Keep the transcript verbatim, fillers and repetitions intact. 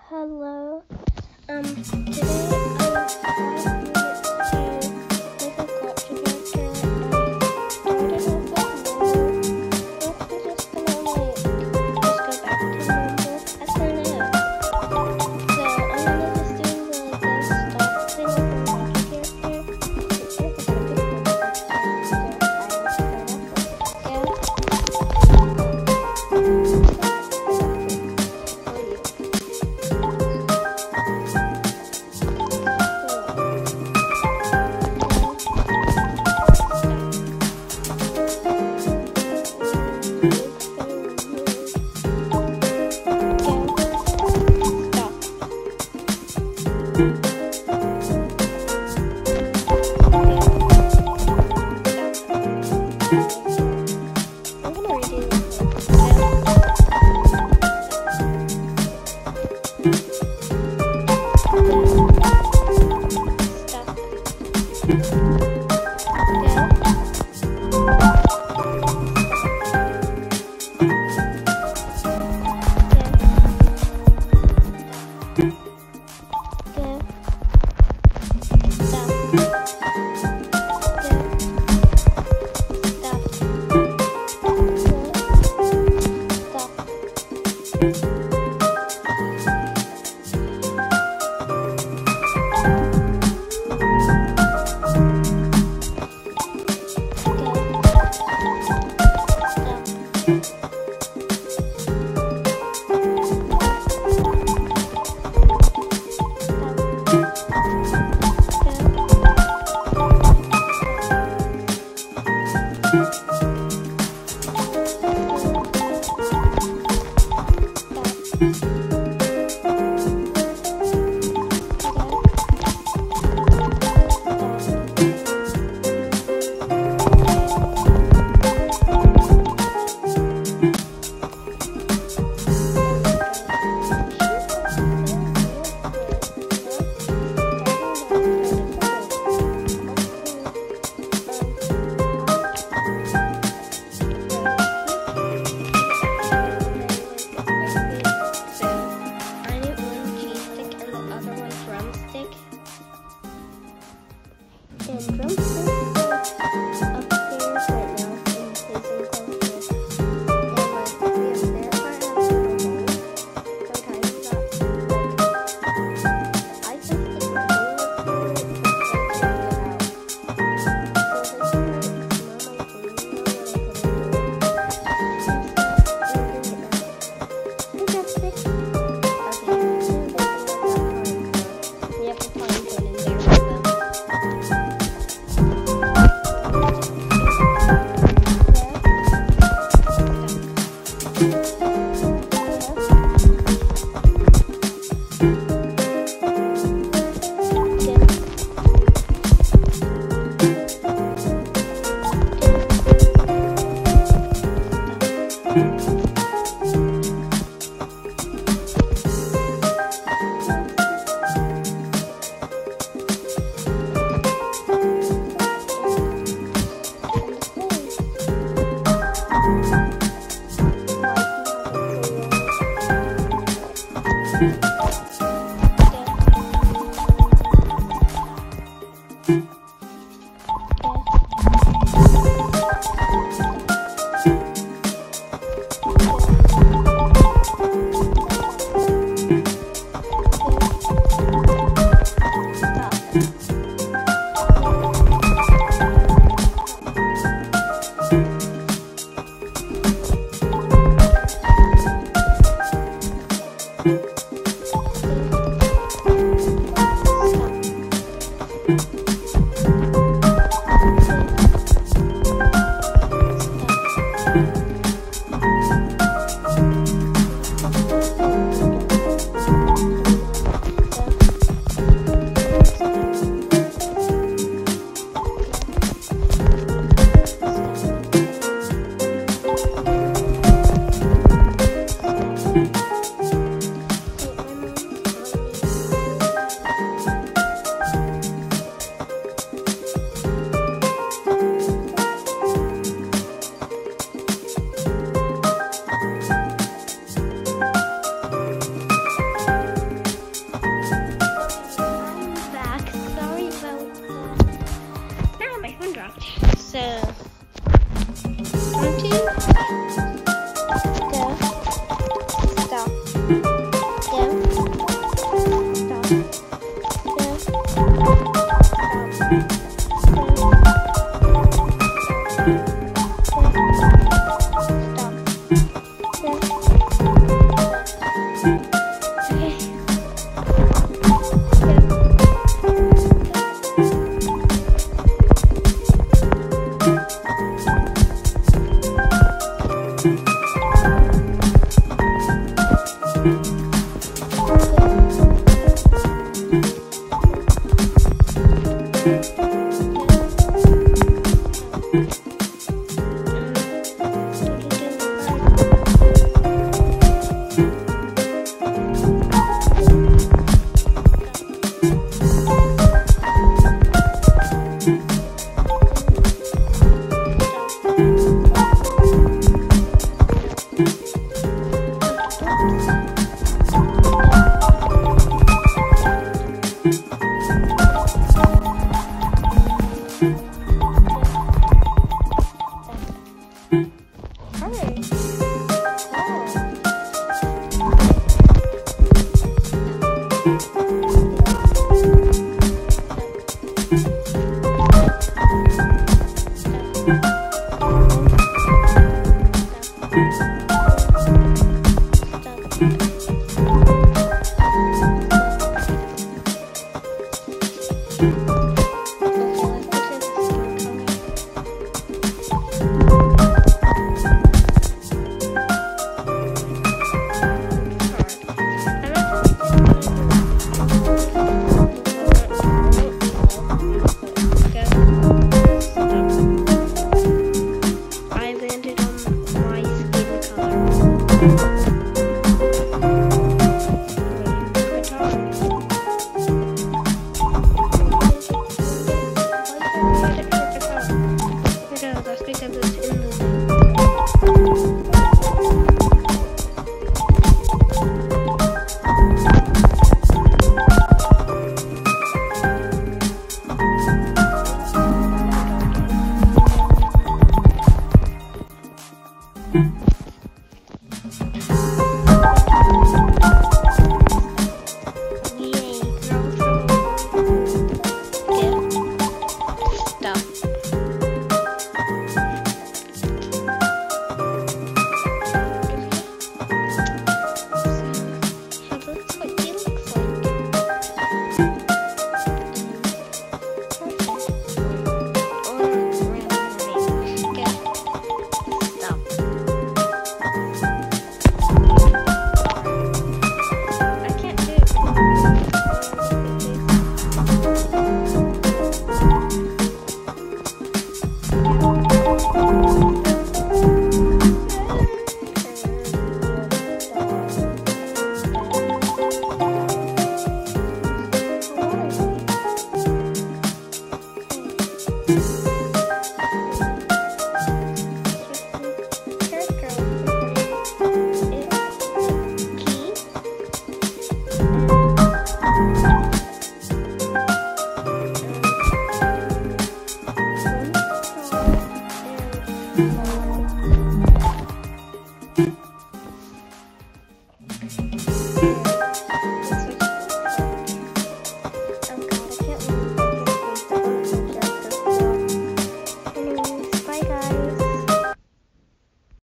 Hello. Um, today I'm going to make a culture character. I started off with normal. Next we're just gonna like just go back to normal. I don't know. So I'm gonna just do the, the stop thing with the culture character. And drumsticks are upstairs right now in placing close to and like we have their part has little holes. Sometimes that like I just stick my finger through it to like take it out. So this part smell my finger when I put it in. And so I'm gonna get that. Okay, so they have that pine cone. We have the pine cone in there with them. Thank you.